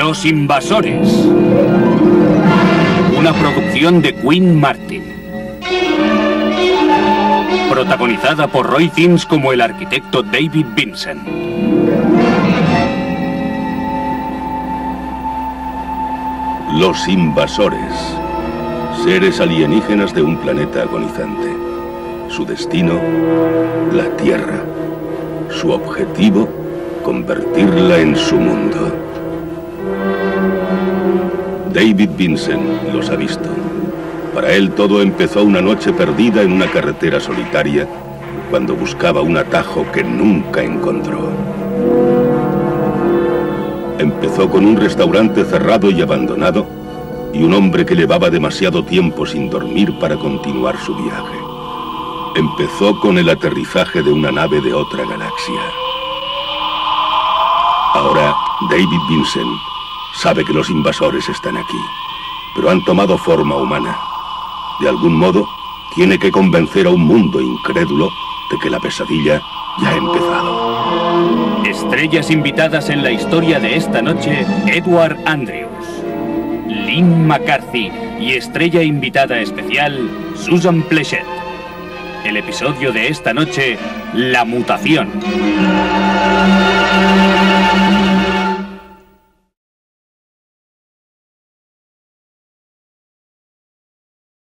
Los invasores. Una producción de Quinn Martin. Protagonizada por Roy Thines como el arquitecto David Vincent. Los invasores. Seres alienígenas de un planeta agonizante. Su destino, la Tierra. Su objetivo, convertirla en su mundo. David Vincent los ha visto. Para él todo empezó una noche perdida en una carretera solitaria, cuando buscaba un atajo que nunca encontró. Empezó con un restaurante cerrado y abandonado, y un hombre que llevaba demasiado tiempo sin dormir para continuar su viaje. Empezó con el aterrizaje de una nave de otra galaxia. Ahora, David Vincent sabe que los invasores están aquí, pero han tomado forma humana. De algún modo, tiene que convencer a un mundo incrédulo de que la pesadilla ya ha empezado. Estrellas invitadas en la historia de esta noche: Edward Andrews, Lynn McCarthy y estrella invitada especial, Susan Pleshette. El episodio de esta noche: La mutación.